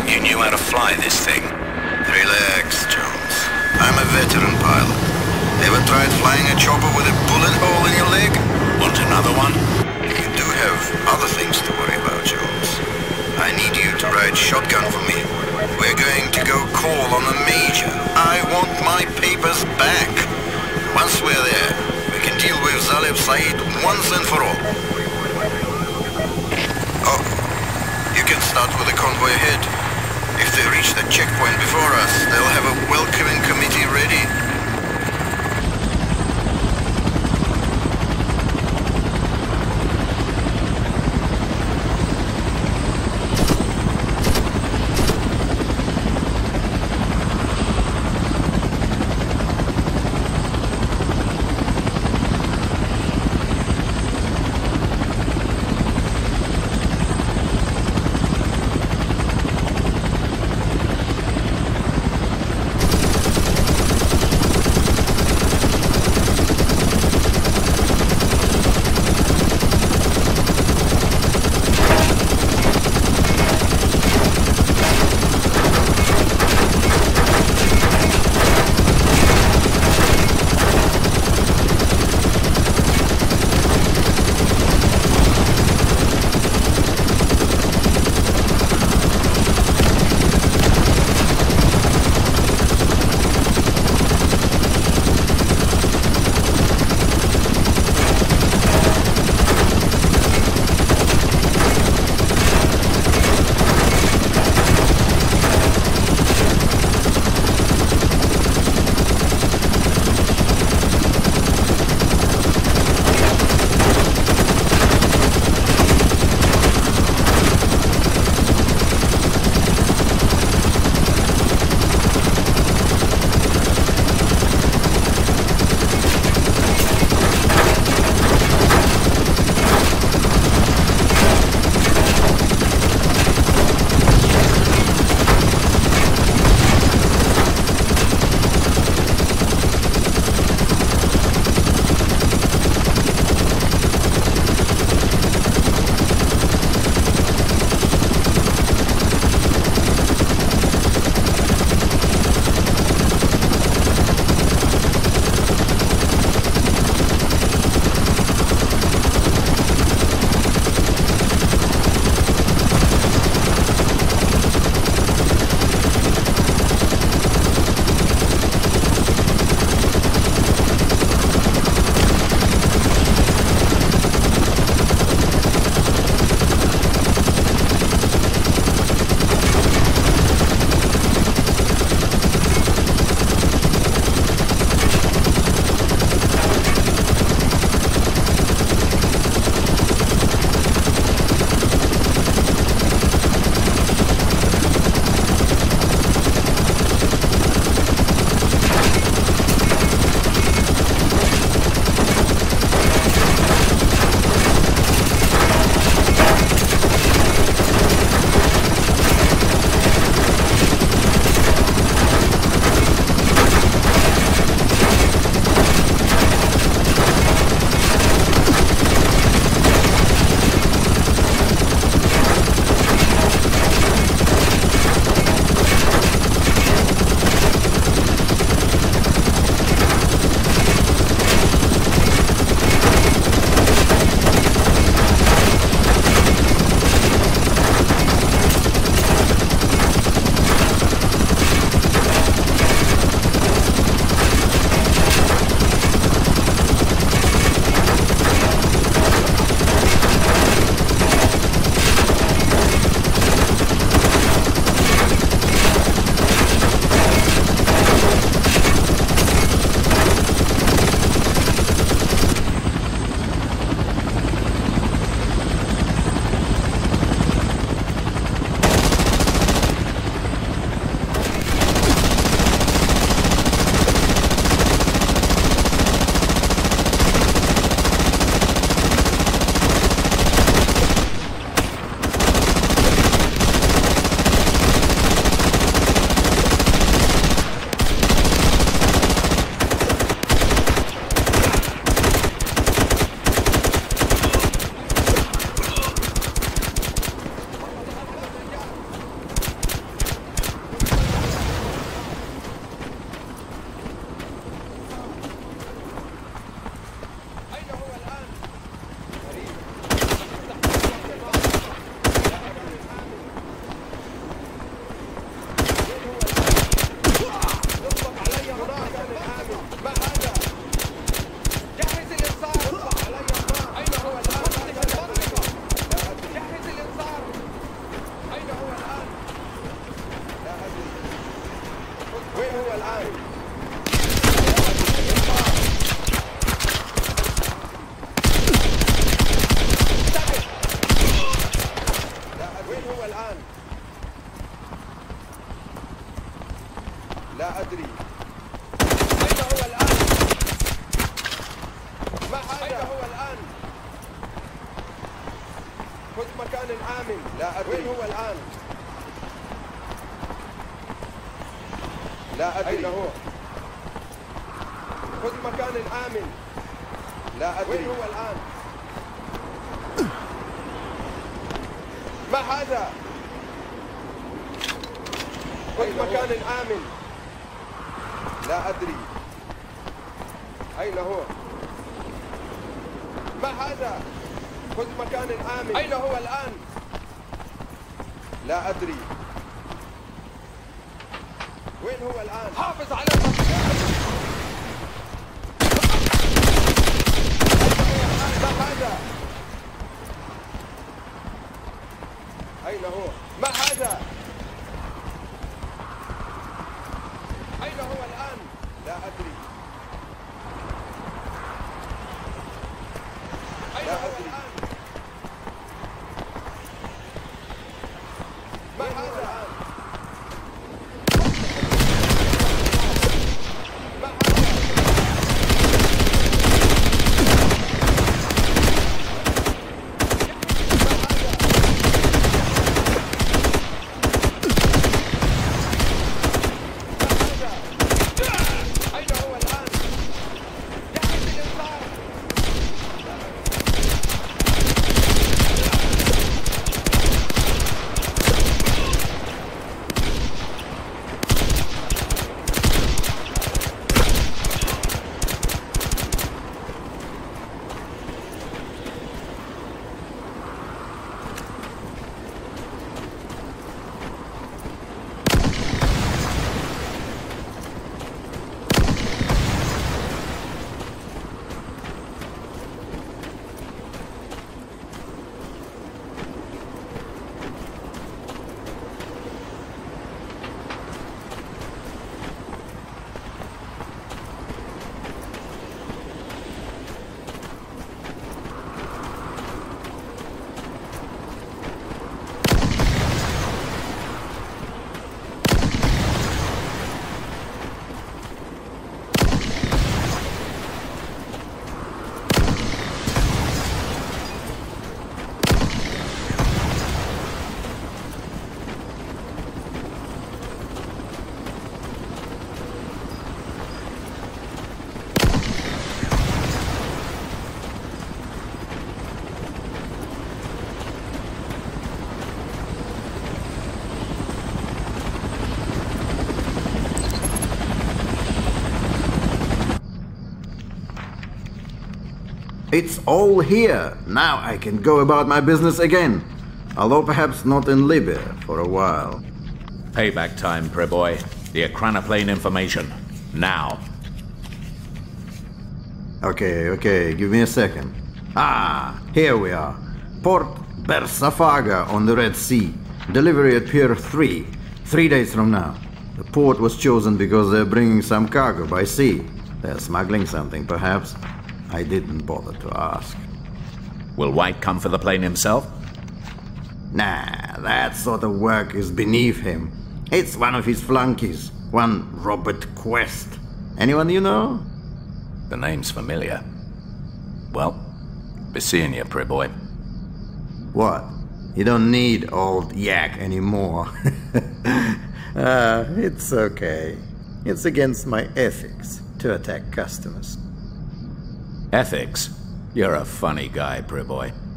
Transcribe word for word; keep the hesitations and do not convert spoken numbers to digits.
you knew how to fly this thing. Relax, Jones. I'm a veteran pilot. Ever tried flying a chopper with a bullet hole in your leg? Want another one? You do have other things to worry about, Jones. I need you to ride shotgun for me. We're going to go call on the Major. I want my papers back. Once we're there, we can deal with Zaleb Said once and for all. Oh, you can start with the convoy ahead. If they reach the checkpoint before us, they'll have a welcoming committee ready. الآن؟ وين هو الآن؟ لا أدري. أين هو الآن؟ ما هذا؟ أين هو الآن؟ خذ مكان آمن. لا أدري. وين هو الآن؟ لا أدري. أين هو؟ خذ مكان آمن. لا أدري. وين هو الآن؟ ما هذا؟ خذ مكان آمن. لا أدري. أين هو؟ ما هذا؟ خذ مكان آمن. أين هو الآن؟ لا أدري. وين هو الآن؟ حافظ على المكان. ما هذا؟ أين هو؟ ما هذا؟ أين هو الآن؟ لا أدري. أين هو الآن؟ ما هذا الآن؟ It's all here. Now I can go about my business again. Although perhaps not in Libya for a while. Payback time, Preboy. The Akranaplane information. Now. Okay, okay, give me a second. Ah, here we are. Port Bersafaga on the Red Sea. Delivery at Pier three. Three days from now. The port was chosen because they're bringing some cargo by sea. They're smuggling something, perhaps. I didn't bother to ask. Will White come for the plane himself? Nah, that sort of work is beneath him. It's one of his flunkies. One Robert Quest. Anyone you know? The name's familiar. Well, be seeing you, Preboy. What? You don't need old yak anymore. uh, it's okay. It's against my ethics to attack customers. Ethics? You're a funny guy, Preboy.